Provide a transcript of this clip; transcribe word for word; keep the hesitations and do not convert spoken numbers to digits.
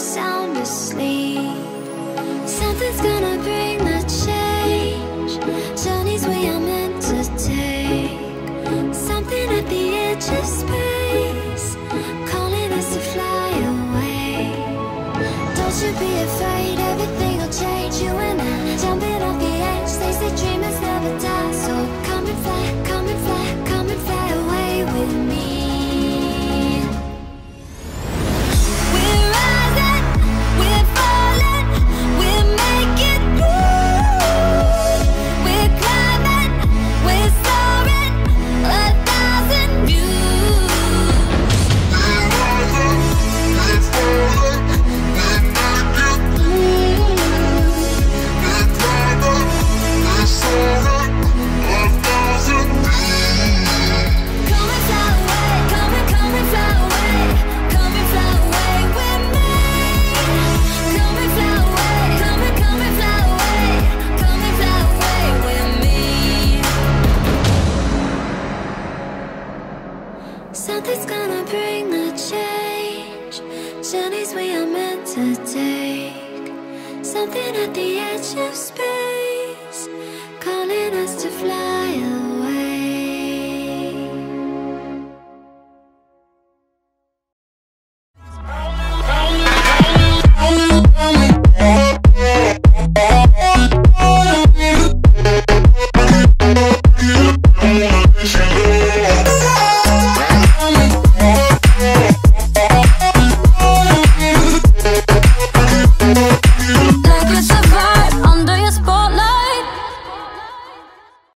sound asleep. Something's gonna bring the change. Journeys we are meant to take. Something at the edge of space, calling us to fly away. Don't you be afraid, everything will change. You and I, jumping off the edge. They say dreamers never die. So come and fly, come and fly, come and fly away with me. We're rising, we're falling, we're making moves. We're climbing, we're soaring, a thousand views. We're rising, we're falling, we're making moves. We're climbing, we're soaring, a thousand views. Come and fly away, come and come and fly away, come and fly away with me. Come and fly away, come and come and fly away, come and fly away with me. Something's gonna bring the change. Journeys we are meant to take. Something at the edge of space.